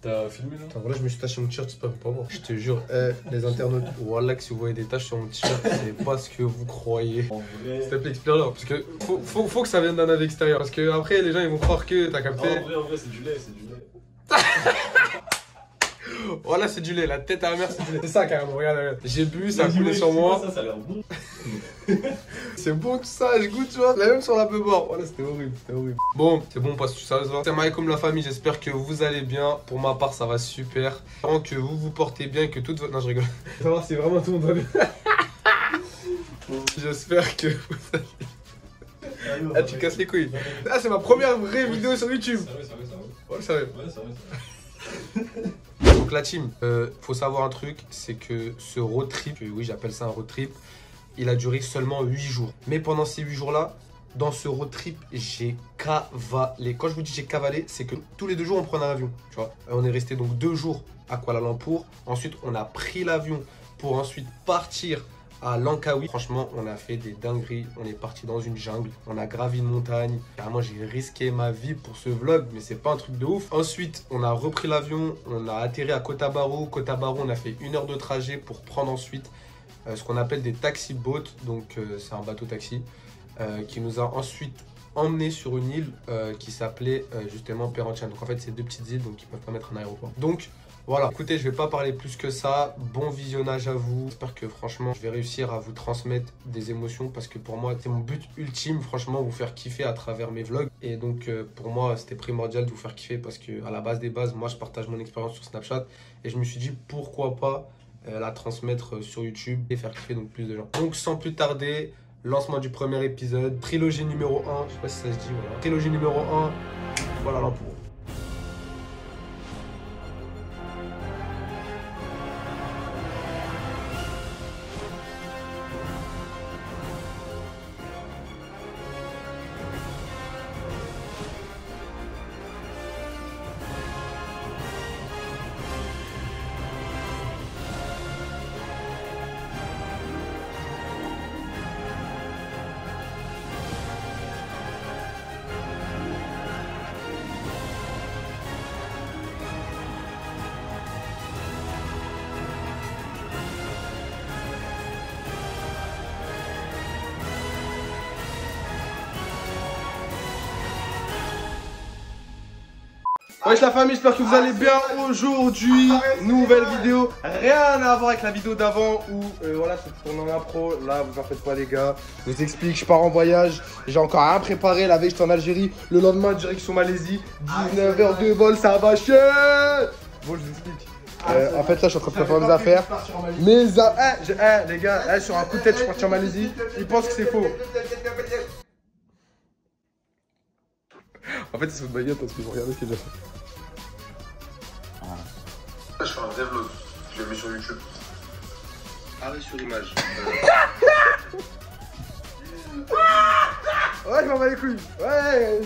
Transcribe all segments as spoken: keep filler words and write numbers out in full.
T'as filmé là? En vrai, je me suis taché mon t-shirt, j'espère que vous pouvez pas voir. Je te jure, eh, les internautes, voilà que si vous voyez des taches sur mon t-shirt, c'est pas ce que vous croyez. En vrai. S'il te plaît, explique-leur. Parce que faut, faut, faut que ça vienne d'un œil extérieur. Parce que après, les gens ils vont croire que t'as capté. Ah, en vrai, en vrai, c'est du lait, c'est du lait. Voilà, c'est du lait, la tête à la mère, c'est du lait. C'est ça carrément, regarde, regarde. J'ai bu, ça a Mais coulé du sur lait, moi. Ça, ça a l'air bon. C'est bon tout ça, je goûte, tu vois. La même sur la peu bord. Voilà, c'était horrible, c'était horrible. Bon, c'est bon, passe tout ça. C'est Maï comme la famille, j'espère que vous allez bien. Pour ma part, ça va super. J'espère que vous vous portez bien, que toute votre. Non, je rigole. Je veux savoir si vraiment tout le monde va bien. J'espère que vous allez. Ah, tu casses les couilles. Ah, c'est ma première vraie vidéo sur YouTube. Sérieux, sérieux, sérieux. Ouais, sérieux. Ouais, sérieux, sérieux. Donc la team, euh, faut savoir un truc, c'est que ce road trip, oui j'appelle ça un road trip, il a duré seulement huit jours. Mais pendant ces huit jours là, dans ce road trip, j'ai cavalé. Quand je vous dis j'ai cavalé, c'est que tous les deux jours on prenait un avion, tu vois. On est resté donc deux jours à Kuala Lumpur. Ensuite on a pris l'avion pour ensuite partir à Langkawi. Franchement, on a fait des dingueries. On est parti dans une jungle. On a gravi une montagne. Carrément, j'ai risqué ma vie pour ce vlog, mais c'est pas un truc de ouf. Ensuite, on a repris l'avion. On a atterri à Kota Bharu. Kota Bharu, on a fait une heure de trajet pour prendre ensuite euh, ce qu'on appelle des taxi boats. Donc, euh, c'est un bateau taxi euh, qui nous a ensuite emmené sur une île euh, qui s'appelait euh, justement Perhentian. Donc, en fait, c'est deux petites îles, donc ils peuvent pas mettre un aéroport. Donc, voilà, écoutez, je vais pas parler plus que ça. Bon visionnage à vous. J'espère que franchement, je vais réussir à vous transmettre des émotions parce que pour moi, c'est mon but ultime, franchement, vous faire kiffer à travers mes vlogs. Et donc, euh, pour moi, c'était primordial de vous faire kiffer parce que à la base des bases, moi, je partage mon expérience sur Snapchat et je me suis dit pourquoi pas euh, la transmettre sur YouTube et faire kiffer donc plus de gens. Donc, sans plus tarder, lancement du premier épisode, trilogie numéro un. Je sais pas si ça se dit, voilà. Trilogie numéro un, voilà Lumpur. Wesh la famille, j'espère que vous allez bien. Aujourd'hui, nouvelle vidéo, rien à voir avec la vidéo d'avant où euh, voilà, c'est tourné en impro. Là, vous en faites pas les gars. Je vous explique, je pars en voyage, j'ai encore rien préparé. La veille, j'étais en Algérie, le lendemain, direction Malaisie. dix-neuf heures de vol, ça va chier. Bon, je vous explique. Euh, en fait, là, je suis en train de préparer mes affaires. Mes affaires, eh, eh, les gars, eh, sur un coup de tête, je suis parti en Malaisie. Ils pensent que c'est faux. En fait, ils se foutent de ma gueule parce qu'ils vont regarder ce que j'ai fait. Je fais un vrai vlog, je le mets sur YouTube. Arrêt sur image. Ouais, je m'en bats les couilles. Ouais.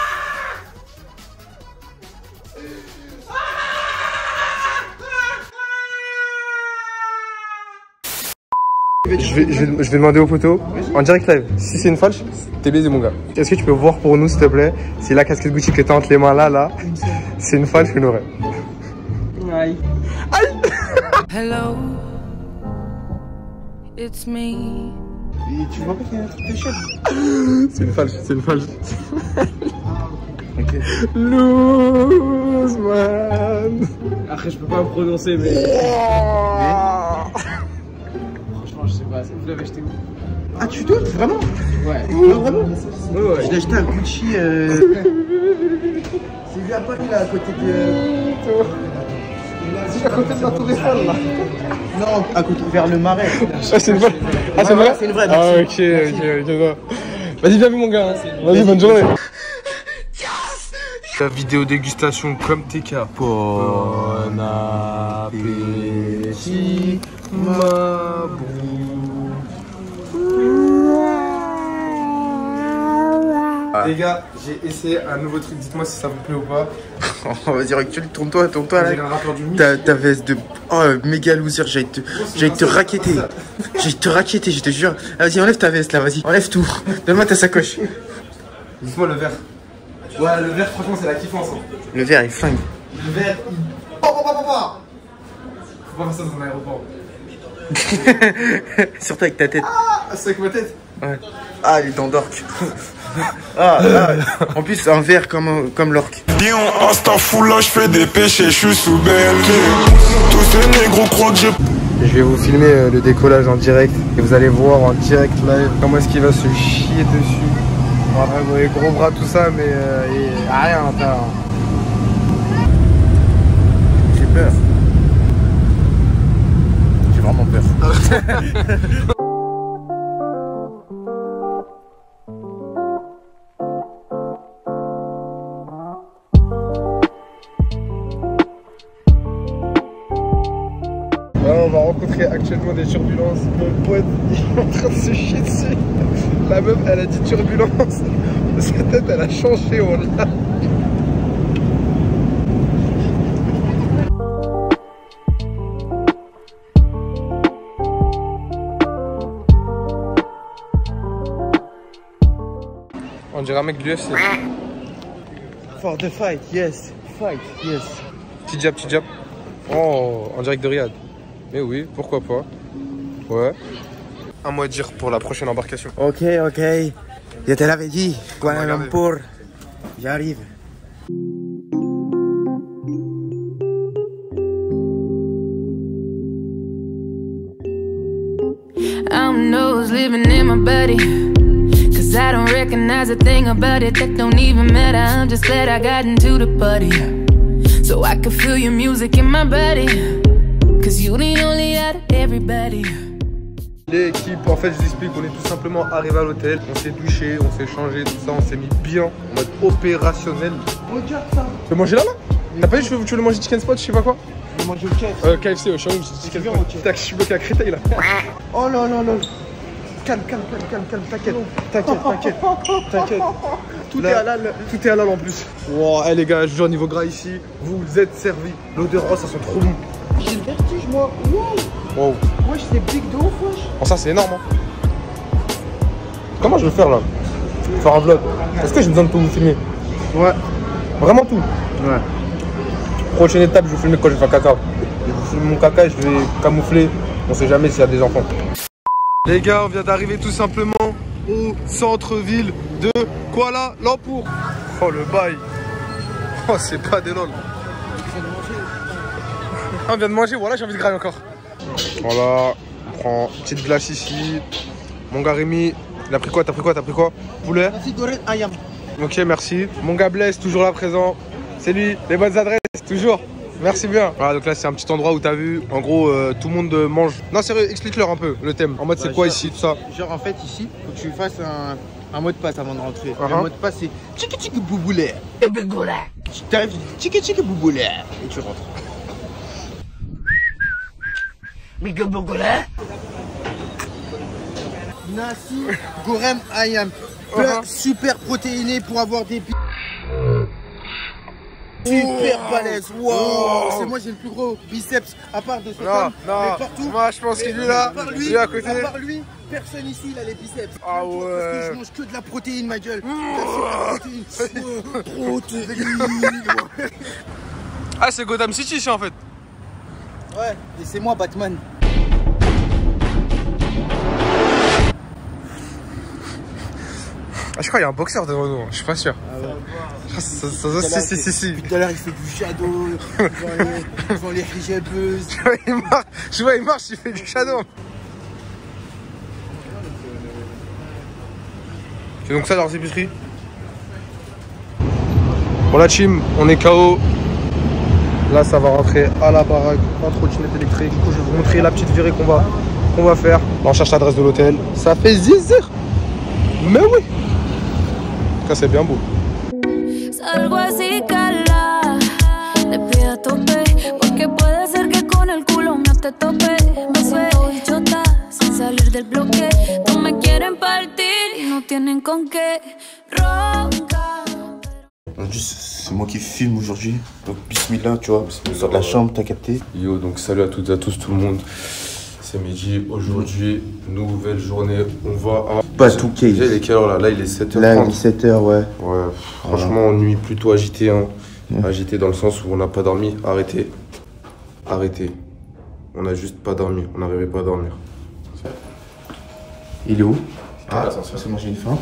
Je... Je vais, je, vais, je vais demander aux photos en direct live. Si c'est une falche, t'es baisé mon gars. Est-ce que tu peux voir pour nous s'il te plaît si la casquette Gucci que t'as entre les mains là, là, c'est une falche ou une vraie? Aïe. Aïe. Hello, it's me. Et tu vois pas qu'il y a un truc de chef? C'est une falche, c'est une falche. Ok. Loose man. Après, je peux pas me prononcer, mais. Yeah. Je sais pas, vous l'avez acheté où? Ah, tu doutes vraiment? Ouais. Non, vraiment? Ouais, ouais. Je l'ai acheté à Gucci. Euh... C'est lui à Paris là, à côté de. C'est à côté de la Tour Eiffel là. Non, à côté vers le Marais. Ah, c'est une vraie? Ah, c'est une vraie? C'est une vraie. Ah, ok, ok, ok. Vas-y, viens, mon gars. Vas-y, bonne journée. Ta vidéo dégustation comme T K. Bon appétit, ma boue. Les gars, j'ai essayé un nouveau truc, dites-moi si ça vous plaît ou pas. Oh, vas-y, recule, tourne-toi, tourne-toi là. Ta, ta veste de. Oh, méga loser, j'allais te, j'allais te raqueter. J'allais te raqueter, je te jure. Ah, vas-y, enlève ta veste là, vas-y, enlève tout. Donne-moi ta sacoche. Dites-moi le verre. Ouais, le verre, franchement, c'est la kiffance. Hein. Le verre, il flingue. Le verre, il. papa, papa, papa. Faut pas faire ça dans un aéroport. Surtout avec ta tête. Ah, c'est avec ma tête. Ouais. Ah, les dents d'orque. Ah, ah, en plus, un verre comme, comme l'orque. Dis on instant full là, je fais des péchés, je suis sous B L T. Tous ces négros croient que j'ai. Je vais vous filmer le décollage en direct et vous allez voir en direct live comment est-ce qu'il va se chier dessus. Bon, après, vous voyez, gros bras, tout ça, mais euh, il n'y a rien à faire. J'ai peur. J'ai vraiment peur. Voilà, on va rencontrer actuellement des turbulences. Mon pote, il est en train de se chier dessus. La meuf, elle a dit turbulence. Sa tête, elle a changé, on l'a. On dirait un mec de l'U F C. For the fight, yes. Fight, yes. Petit jab, petit jab. Oh, en direct de Riyad. Mais oui, pourquoi pas. Ouais. Un mot à dire pour la prochaine embarcation. Ok, ok. Je te l'avais dit. Kuala Lumpur. J'arrive. I'm nose living in my body. Cause I don't recognize a thing about it that don't even matter. I'm just glad I got into the party. So I can feel your music in my body. Cause you the only out of everybody. L'équipe, en fait, je vous explique, on est tout simplement arrivé à l'hôtel. On s'est douché, on s'est changé, tout ça, on s'est mis bien en mode opérationnel. Regarde ça. Tu veux manger là, là? T'as pas dit que tu veux manger chicken spot, je sais pas quoi? Je vais manger au K F C. Euh, K F C, au Xiaomi, chicken spot. Tac, je suis bloqué à Créteil là. Oh non, non, non. Calme, calme, calme, calme, calme, t'inquiète. T'inquiète, t'inquiète. T'inquiète. Tout est halal, tout est halal en plus. Wow, hey, les gars, je jure, niveau gras ici, vous êtes servis. L'odeur, oh, ça sent trop bon. J'ai le vertige, moi. Wow. Wow. Wesh, c'est big de ouf, wesh. Oh, ça, c'est énorme. Hein. Comment je vais faire là? Faire un vlog. Est-ce que j'ai besoin de tout vous filmer? Ouais. Vraiment tout? Ouais. Prochaine étape, je vais filmer quand je vais faire caca. Je vais filmer mon caca et je vais camoufler. On sait jamais s'il y a des enfants. Les gars, on vient d'arriver tout simplement au centre-ville de Kuala Lumpur. Oh le bail. Oh c'est pas des lol. Ah, on vient de manger, voilà, j'ai envie de grailler encore. Voilà, on prend une petite glace ici. Mon gars Rémi, il a pris quoi? T'as pris quoi? T'as pris quoi? Poulet? ayam. Ok, merci. Mon gars Blaise, toujours là présent. C'est lui, les bonnes adresses, toujours. Merci bien. Voilà, donc là c'est un petit endroit où t'as vu, en gros euh, tout le monde euh, mange. Non sérieux, explique-leur un peu le thème. En mode bah, c'est quoi genre, ici, tout ça? Genre en fait ici, faut que tu fasses un, un mot de passe avant de rentrer. Uh -huh. Le mot de passe c'est tchiki tchiki bouboulé. Tu t'arrives, tu dis tchiki tchiki bouboulé et tu rentres. Mika bouboulé. Nasi goreng ayam. Plat uh -huh. super protéiné pour avoir des super balèze, wow, wow. C'est moi j'ai le plus gros biceps à part de ce non, non. Mais partout. Moi je pense qu'il est là, par lui, lui à côté. À part lui, personne ici il a les biceps. Ah ouais. Parce que je mange que de la protéine ma gueule. Protéine. Protéine. Ah c'est Gotham City ici en fait. Ouais, et c'est moi Batman. Ah, je crois qu'il y a un boxeur devant nous, je suis pas sûr. Ah ouais. Ça, ça, ça, si, si, si. Tout à l'heure il fait du shadow, devant les hijabeuses. Je vois il marche, je vois il marche, il fait du shadow. C'est donc ça leurs épiceries. Bon la team, on est K O. Là ça va rentrer à la baraque en trottinette électrique. Du coup je vais vous montrer la petite virée qu'on va, qu'on va faire. Là, on cherche l'adresse de l'hôtel. Ça fait zizir. Mais oui. Ça c'est bien beau. Algo así cala, le pido a tope, porque puede ser que con el culo me te tope. Me siento bichota, sin salir del bloque. No me quieren partir y no tienen con qué roncar. Aujourd'hui c'est moi qui filme aujourd'hui, donc bismillah tu vois, on sort de la chambre, t'as capté. Yo, donc salut à toutes et à tous tout le monde. C'est midi, aujourd'hui, nouvelle journée, on va à... Pas tout K. Déjà il est quelle heure là? Là il est sept heures trente. Là il est sept heures ouais. Ouais, franchement voilà. Nuit plutôt agitée hein. Yeah. Agitée dans le sens où on n'a pas dormi, arrêté. arrêté. On a juste pas dormi, on n'arrivait pas à dormir. Il est où? Ah, c'est moi j'ai une feinte.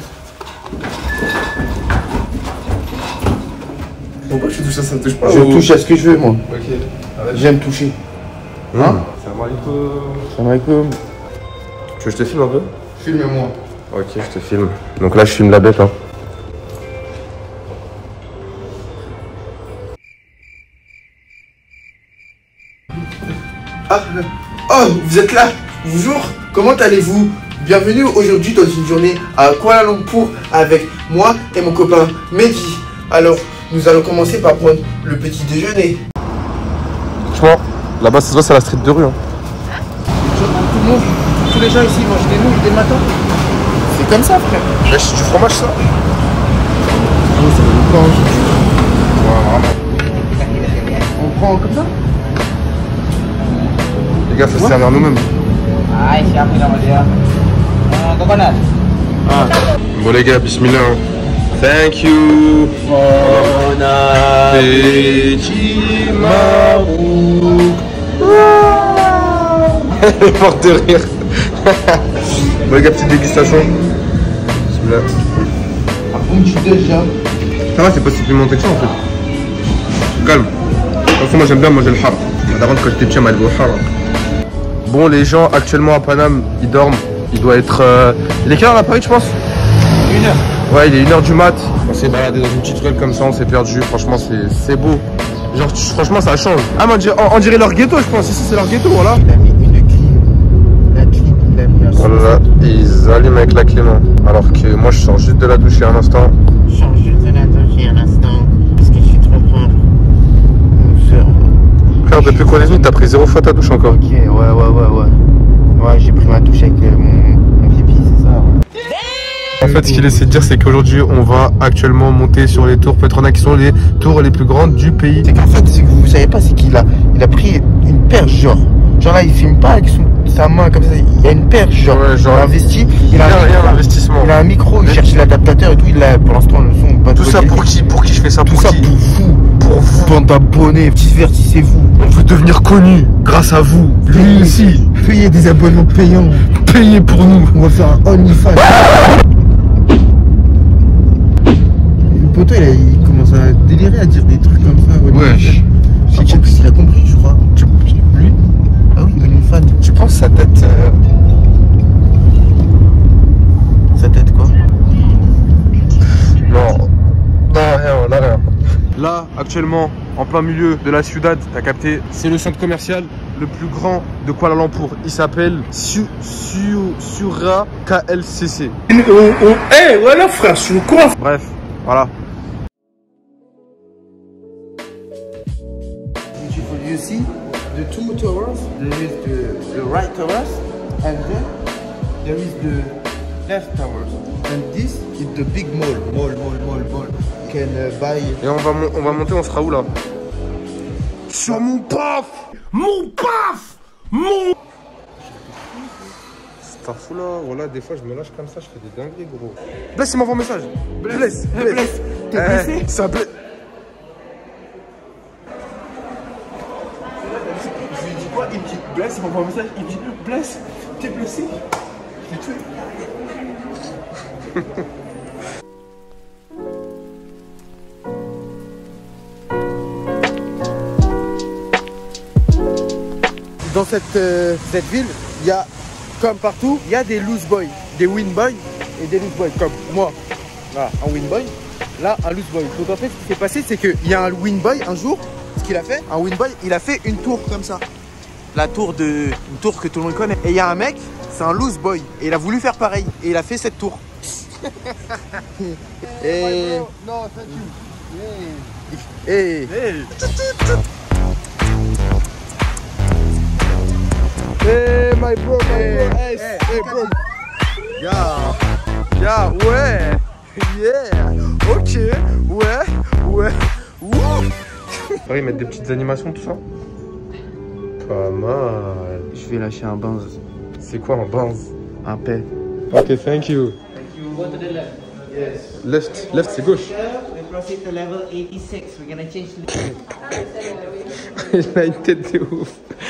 Pourquoi je touche ça, ça me touche pas? Je touche à ce que je veux, moi. Ok. J'aime toucher. Mmh. Hein? Salam alaikum. Salam alaikum. Tu veux que je te filme un peu? Filme-moi. Ok, je te filme. Donc là, je filme la bête. Hein. Ah, oh, vous êtes là. Bonjour, comment allez-vous? Bienvenue aujourd'hui dans une journée à Kuala Lumpur avec moi et mon copain Mehdi. Alors, nous allons commencer par prendre le petit déjeuner. Franchement, là-bas, ça se voit, c'est la street de rue. Hein. Tout le monde, tous les gens ici mangent des nouilles dès le matin. C'est comme ça, frère. Ouais, c'est du fromage, ça? Oh, ça va pas. Ouais, vraiment. On prend comme ça? Les gars, faut se servir nous-mêmes. Ah, siapa nama dia? Uh, coconut. Ah. Bon, les gars, bismillah. Hein. Thank you. Bon appétit, Marouk. Elle est morte de rire. Bon, les gars, petite dégustation. Bismillah. Par contre, tu déjà. Ça va, c'est pas si pimenté que ça en fait. Calme. De toute façon, moi j'aime bien manger le har. D'avant, quand j'étais petit, elle m'a dit au har. Bon, les gens actuellement à Paname, ils dorment. Il doit être. Euh... Il est quelle heure à Paris, je pense? Une heure. Ouais, il est une heure du mat. On s'est baladé dans une petite ruelle comme ça, on s'est perdu. Franchement, c'est beau. Genre, franchement, ça change. Ah, mais on dirait, on, on dirait leur ghetto, je pense. Ici, c'est leur ghetto, voilà. Il a mis une clim. La clim, il a mis un son. Voilà, ils allument avec la clim. Alors que moi, je sors juste de la douche il y a un instant. Je change de la douche un instant. Parce que je suis trop propre. Frère, depuis qu'on est venu, t'as pris zéro fois ta douche encore. Ok, ouais, ouais, ouais, ouais. Ouais, j'ai pris ma douche avec euh, mon, mon pipi, c'est ça. Ouais. En fait, ce qu'il essaie de dire, c'est qu'aujourd'hui, on va actuellement monter sur les tours Petronas, qui sont les tours les plus grandes du pays. C'est qu'en fait, ce que vous savez pas, c'est qu'il a, il a pris une perche, genre. Genre là, il filme pas avec son, sa main comme ça. Il y a une perche, genre. Ouais, genre, il a investi. Il a, rien, un, rien d'investissement. il a un micro, il cherche l'adaptateur et tout. Il a, pour l'instant, le son. Pas Tout ça pour qui? Pour qui je fais ça? Tout Pour ça qui? pour vous. Pour vous. Bande d'abonnés, divertissez-vous. On veut devenir connu grâce à vous. Lui aussi. Payez des abonnements payants. Payez pour nous. On va faire un OnlyFans. Le poteau, il, a- il commence à délirer, à dire des trucs comme ça. Wesh. Je sais pas s'il a compris, je crois. Tu, lui, Ah oui, OnlyFans. tu penses sa tête euh, Sa tête, quoi? Non. Non, rien, on a rien. Là, actuellement, en plein milieu de la ciudad, t'as capté, c'est le centre commercial le plus grand de Kuala Lumpur. Il s'appelle Su, Su, Sura K L C C. Eh, voilà, frère, je suis quoi? Bref, voilà. Beautiful, you see the two towers. There is the, the right towers, and then there is the left towers. And this is the big mall, mall, mall, mall, mall. You can uh, buy. Et on va, mon- on va monter, on sera où là? Sur mon paf. Mon paf. Mon... C'est un fou là, voilà, des fois je me lâche comme ça, je fais des dingueries gros. Bless, il m'envoie un message. Bless, Bless. Bless. T'es Eh, blessé? ça blesse. Je lui dis quoi? Il me dit bless, il m'envoie un message, il me dit bless, t'es blessé? Je l'ai tué. Dans cette, euh, cette ville, il y a, comme partout, il y a des loose boys, des win boys et des loose boys, comme moi. Voilà, un win boy, là, un loose boy. Donc en fait, ce qui s'est passé, c'est qu'il y a un win boy un jour, ce qu'il a fait, un win boy, il a fait une tour comme ça. La tour de, une tour que tout le monde connaît. Et il y a un mec, c'est un loose boy, et il a voulu faire pareil, et il a fait cette tour. et... Non, thank you. Et... Hey. Hey my bro, my bro, hey, hey bro. Yeah, yeah, ouais, yeah, ok, ouais, ouais, wouh. Ils mettent des petites animations, tout ça. Pas mal. Je vais lâcher un banz, C'est quoi un banz? un paix. Ok, thank you. You go to the left. Yes. Left, left c'est gauche. We proceed to level eighty-six. We're gonna change. Il a une tête de ouf.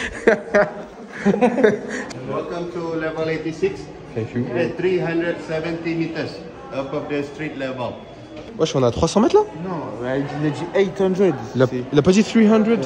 Welcome to level eighty-six. Thank you. At three hundred seventy meters up of the street level. Wesh, on est à trois cents mètres là? Non, il a dit eight hundred. Il a, il a pas dit three hundred?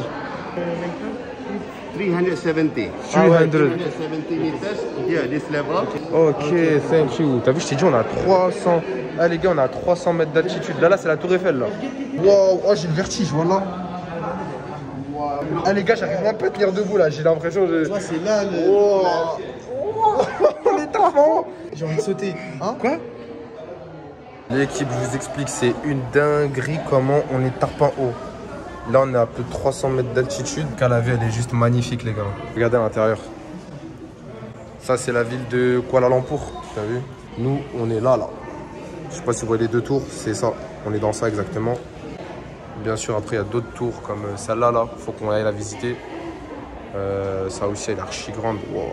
three hundred seventy. three hundred. three hundred seventy meters. Here, this level. Ok, thank you. T'as vu, je t'ai dit, on a trois cents. Ah, les gars, on a trois cents mètres d'altitude. Là, là, c'est la Tour Eiffel là. Wow, oh, j'ai le vertige, voilà. Ah, les gars, j'arrive même pas à tenir debout là. J'ai l'impression de. Tu vois, c'est là le. Wow. On est avant. J'ai envie de sauter. Hein? Quoi? L'équipe, je vous explique, c'est une dinguerie comment on est tarpin haut. Là, on est à plus de trois cents mètres d'altitude. La vue, elle est juste magnifique, les gars. Regardez à l'intérieur. Ça, c'est la ville de Kuala Lumpur. T'as vu? Nous, on est là, là. Je sais pas si vous voyez les deux tours, c'est ça. On est dans ça exactement. Bien sûr, après, il y a d'autres tours comme celle-là, là. Faut qu'on aille la visiter. Euh, ça aussi, elle est archi grande. Wow.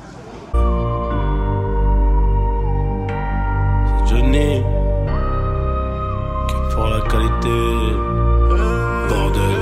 C'est Johnny qui pour la qualité. Bordel.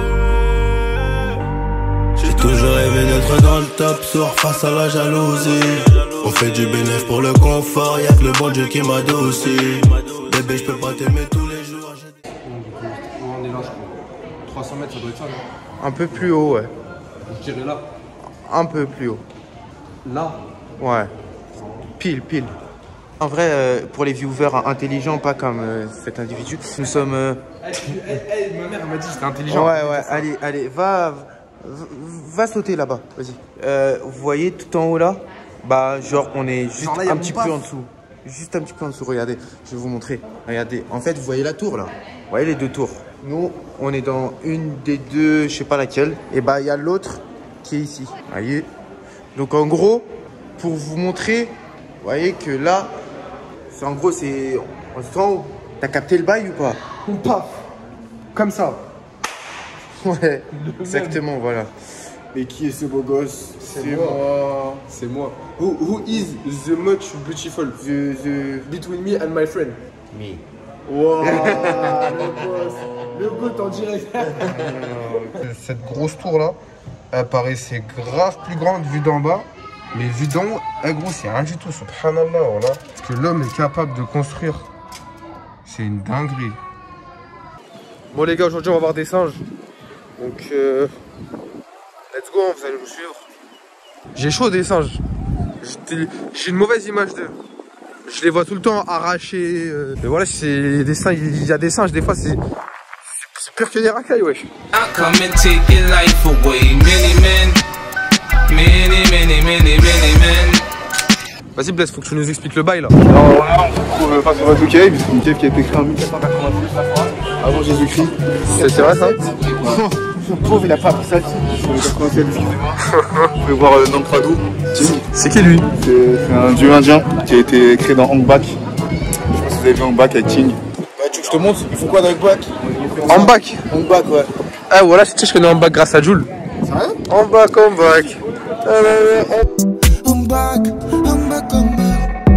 J'ai toujours rêvé d'être dans le top sur face à la jalousie. On fait du bénéfice pour le confort, y'a que le bon Dieu qui m'adoucit. Bébé, je peux pas t'aimer tous les jours. On est là, je crois. trois cents mètres, ça doit être ça, non? Un peu plus haut, ouais. Je dirais là. Un peu plus haut. Là? Ouais. Pile, pile. En vrai, euh, pour les viewers intelligents, pas comme euh, cet individu, nous sommes... Euh... Hey, hey, hey, ma mère m'a dit que j'étais intelligent. Ouais, ouais, allez, allez, va, va, va sauter là-bas, vas-y. Euh, vous voyez tout en haut là? Bah, genre, on est juste genre là, un petit peu en dessous. Juste un petit peu en dessous, regardez, je vais vous montrer. Regardez, en fait, vous voyez la tour là? Vous voyez les deux tours? Nous, on est dans une des deux, je sais pas laquelle. Et bah, il y a l'autre qui est ici. Vous voyez? Donc, en gros, pour vous montrer, vous voyez que là, c'est en gros, c'est en haut. T'as capté le bail ou pas? Paf. Comme ça. Ouais, exactement, voilà. Mais qui est ce beau gosse? C'est moi. C'est moi. Who, who is the much beautiful? The, the... Between me and my friend. Me. Wow. Le boss. Le goût en direct. Cette grosse tour là, elle paraissait grave plus grande vue d'en bas. Mais vue d'en haut, eh, gros, c'est rien du tout. Subhanallah, voilà. Ce que l'homme est capable de construire, c'est une dinguerie. Bon les gars, aujourd'hui on va voir des singes. Donc euh, let's go, vous allez nous suivre. J'ai chaud des singes. J'ai une mauvaise image d'eux. Je les vois tout le temps arrachés. Euh. Mais voilà, c'est des singes. Il y a des singes, des fois c'est c'est pire que des racailles, wesh. Vas-y Bless, faut que tu nous expliques le bail là. Alors là, on se trouve face au Batu Cave, une cave qui a été créée en mille quatre cent quatre-vingt-six avant Jésus-Christ. C'est vrai ça? Le pauvre, il a pas appris ça ici. quatre-vingt-sept, excusez-moi. Vous pouvez voir euh, Namprado. C'est qui lui? C'est un dieu indien qui a été créé dans Hangbak. Je sais pas si vous avez vu Hangbak avec King. Bah, tu veux que je te montre? Il faut quoi dans Hangbak? Hangbak? Hangbak, ouais. Ah voilà, tu sais, je connais Hangbak grâce à Jules. Sérieux? Hangbak, Hangbak. I'm back, I'm back, I'm back.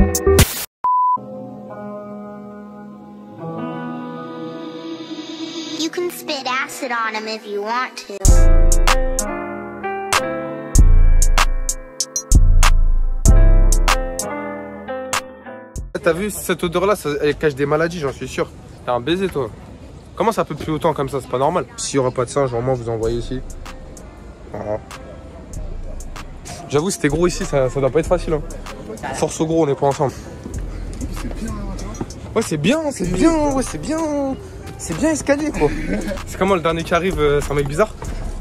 You can spit acid on him if you want to. T'as vu cette odeur là, ça, elle cache des maladies, j'en suis sûr. T'as un baiser toi. Comment ça peut plus autant comme ça? C'est pas normal. S'il y aura pas de singe, au moins vous envoyez ici. Voilà. J'avoue, c'était gros ici, ça, ça doit pas être facile. Hein. Force au gros, on n'est pas ensemble. Ouais, c'est bien, c'est bien, ouais, c'est bien. C'est bien escalier, quoi. C'est comment le dernier qui arrive, euh, c'est un mec bizarre.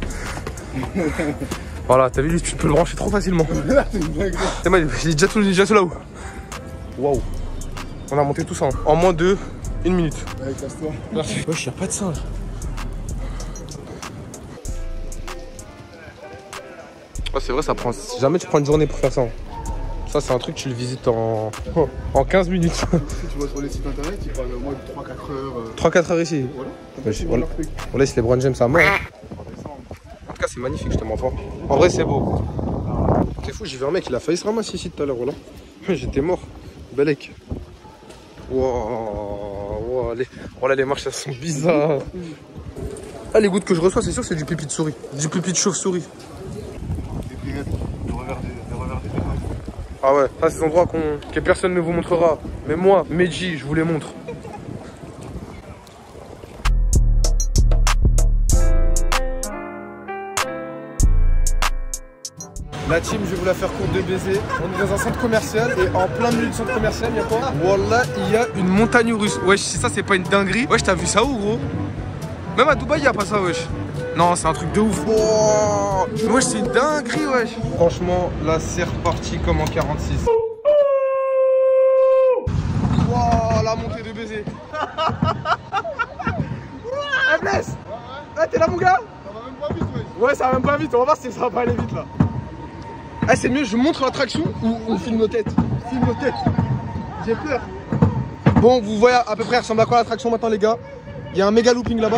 Voilà, t'as vu, tu peux le brancher trop facilement. C'est moi, j'ai déjà tout, déjà tout là-haut. Waouh. On a monté tout ça hein. En moins de une minute. Ouais, casse-toi. Wesh, y'a pas de singe. Ouais, c'est vrai, ça prend. Si jamais tu prends une journée pour faire ça. Hein. Ça, c'est un truc, tu le visites en, en quinze minutes. Si tu vois sur les sites internet, ils parlent au moins de trois à quatre heures. Euh... trois à quatre heures ici. Voilà. Ouais, je... On, on laisse les LeBron James à mort. Hein. En tout cas, c'est magnifique, je te mens pas. En vrai, c'est beau. C'est fou, j'ai vu un mec, il a failli se ramasser ici tout à l'heure, voilà. J'étais mort. Belek. Wow. les... Voilà, les marches, elles sont bizarres. Ah, les gouttes que je reçois, c'est sûr que c'est du pipi de souris. Du pipi de chauve-souris. Ah ouais, ça c'est des endroits qu'on... que personne ne vous montrera. Mais moi, Medji, je vous les montre. La team, je vais vous la faire courte de baiser. On est dans un centre commercial et en plein milieu du centre commercial, il y a quoi? Wallah, il y a une montagne russe. Wesh, si ça c'est pas une dinguerie. Wesh, t'as vu ça où, gros? Même à Dubaï, il y a pas ça, wesh. Non, c'est un truc de ouf. Oh, wesh, c'est une dinguerie, wesh. Franchement, là, c'est reparti comme en quarante-six. Wow, la montée de baiser. Eh, Bless. Eh, t'es là, mon gars? Ça va même pas vite, wesh. Ouais, ça va même pas vite. On va voir si ça va pas aller vite, là. Ah, c'est mieux, je montre l'attraction ou on filme nos têtes? Filme nos têtes. J'ai peur. Bon, vous voyez à peu près, elle ressemble à quoi l'attraction maintenant, les gars? Il y a un méga looping là-bas.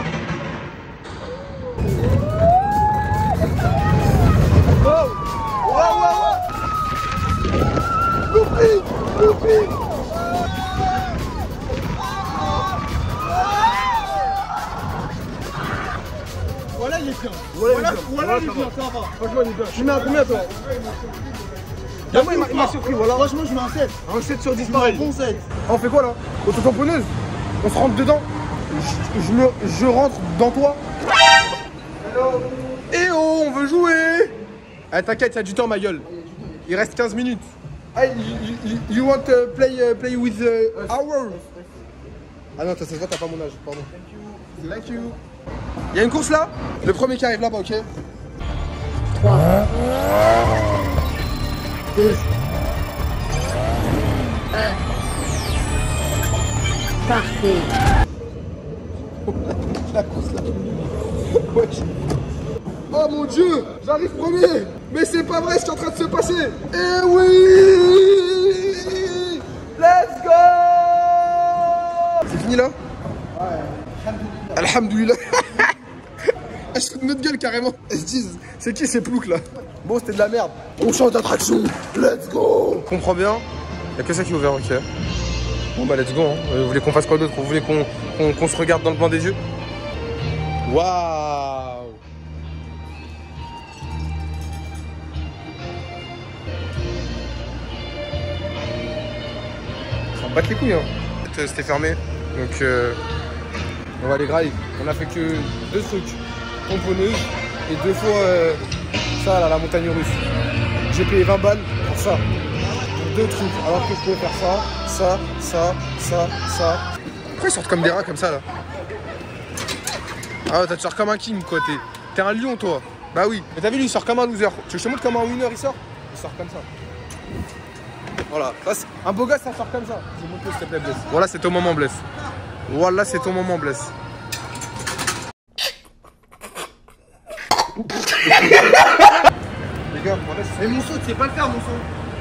Oh! Wow, wow, wow! Looping! Looping! Voilà, il est bien. Voilà, voilà, il est bien, ça va. Franchement, il est bien. Tu mets un combien, toi? Là, moi, il m'a surpris, voilà. Franchement, je mets un sept. Un sept sur dix, pareil. Bon sept. Ah, on fait quoi, là? Auto-tamponneuse? On se rentre dedans? Je, je, me, je rentre dans toi. Et oh, on veut jouer. Ah, t'inquiète, il y a du temps, ma gueule. Il reste quinze minutes. Hey, you, you, you want to play, uh, play with uh, our... Ah non, ça se voit, t'as pas mon âge, pardon. Thank you. Il y a une course là? Le premier qui arrive là-bas, ok? trois. deux. un. Partez. La course là. Wesh. Oh mon dieu, j'arrive premier. Mais c'est pas vrai ce qui est en train de se passer. Eh oui. Let's go. C'est fini là? Ouais. Alhamdoulilah. Elles se foutent de notre gueule carrément. Elles se disent, c'est qui ces ploucs là? Bon, c'était de la merde. On change d'attraction. Let's go. On comprend bien. Y'a que ça qui est ouvert, ok. Bon bah let's go, hein. Vous voulez qu'on fasse quoi d'autre? Vous voulez qu'on qu'on qu'on se regarde dans le blanc des yeux? Waouh. Ça me bat les couilles, hein. C'était fermé, donc euh, on va aller grailler. On a fait que deux trucs, pomponneuse et deux fois euh, ça là, la montagne russe. J'ai payé vingt balles pour ça. Deux trucs, alors que je pouvais faire ça, ça, ça, ça, ça. Pourquoi ils sortent comme des rats comme ça là? Ah ouais, tu sors comme un king quoi, t'es un lion toi. Bah oui, mais t'as vu lui il sort comme un loser. Tu veux que je te montre comment un winner il sort? Il sort comme ça. Voilà, ça, un beau gars ça sort comme ça. Je montre s'il te plaît Bless. Voilà c'est ton moment Bless. Voilà c'est ton moment Bless. Les gars, voilà, mais mon saut, tu sais pas le faire mon saut.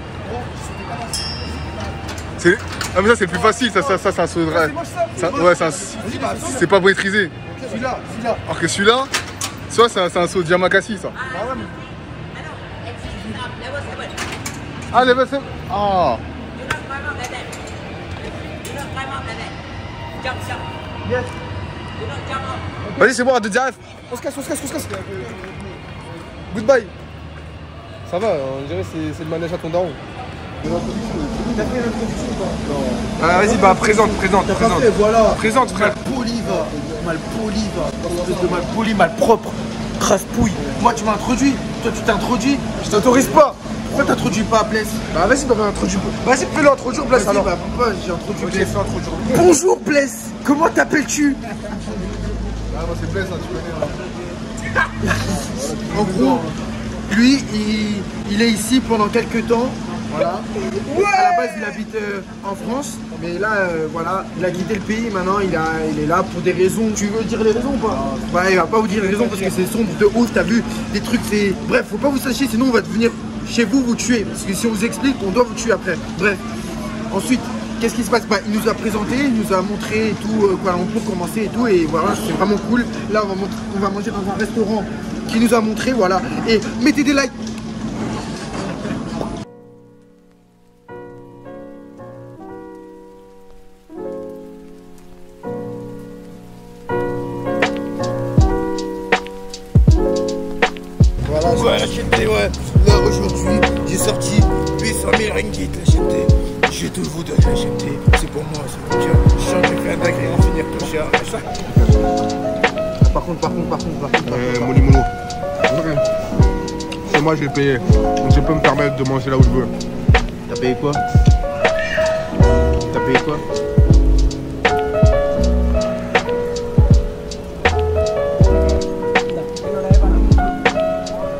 C'est... Ah mais ça c'est plus facile, ça, ça, ça c'est un saut de rêve. Ça, ouais, c'est pas maîtrisé. Celui-là, celui-là. Alors que celui-là, soit c'est un, un saut de Yamakasi ça. Ah ouais, mais... Ah, les baissés. Ah. Vas-y, c'est bon, à deux diarrhées. On se casse, on se casse, on se casse. Goodbye. Ça va, on dirait que c'est le manège à ton daron. T'as fait l'introduction ou pas? Ah, vas-y, bah présente, présente, présente. Fait, voilà. Présente, frère. Mal poli, va. Mal poli, va. Espèce de mal poli, mal propre. Crasse-pouille. Moi, tu m'as introduit. Toi, tu t'introduis. Je t'autorise pas. Pourquoi t'introduis pas Bless? Bah vas-y, bah introduis. Vas-y, fais-le introduire Bless alors. Bah pourquoi j'ai introduit Bless? Bonjour Bless. Comment t'appelles-tu? Ah moi c'est Bless, hein, tu connais. Hein. En gros, lui, il, il est ici pendant quelques temps. Voilà. Ouais. À la base, il habite euh, en France, mais là, euh, voilà, il a quitté le pays. Maintenant, il, a, il est là pour des raisons. Tu veux dire les raisons ou pas? Ouais, il va pas vous dire les raisons parce que c'est sombre de ouf. T'as vu des trucs, c'est. Bref, faut pas vous sachiez, sinon on va venir chez vous vous tuer. Parce que si on vous explique, on doit vous tuer après. Bref. Ensuite, qu'est-ce qui se passe? Bah, il nous a présenté, il nous a montré et tout, euh, quoi, pour commencer et tout. Et voilà, c'est vraiment cool. Là, on va, on va manger dans un restaurant qui nous a montré, voilà. Et mettez des likes. Ouais, l'acheter, ouais. Là, aujourd'hui, j'ai sorti huit cent mille ringgit, l'acheter. Je te vous donne l'acheter. C'est pour moi, c'est pour dire. Je sens que j'ai fait un dingue en finir tout cher. Par contre, par contre, par contre, par contre. Euh, Moni Mono. C'est moi, je vais payer. Donc je peux me permettre de manger là où je veux. T'as payé quoi? T'as payé quoi?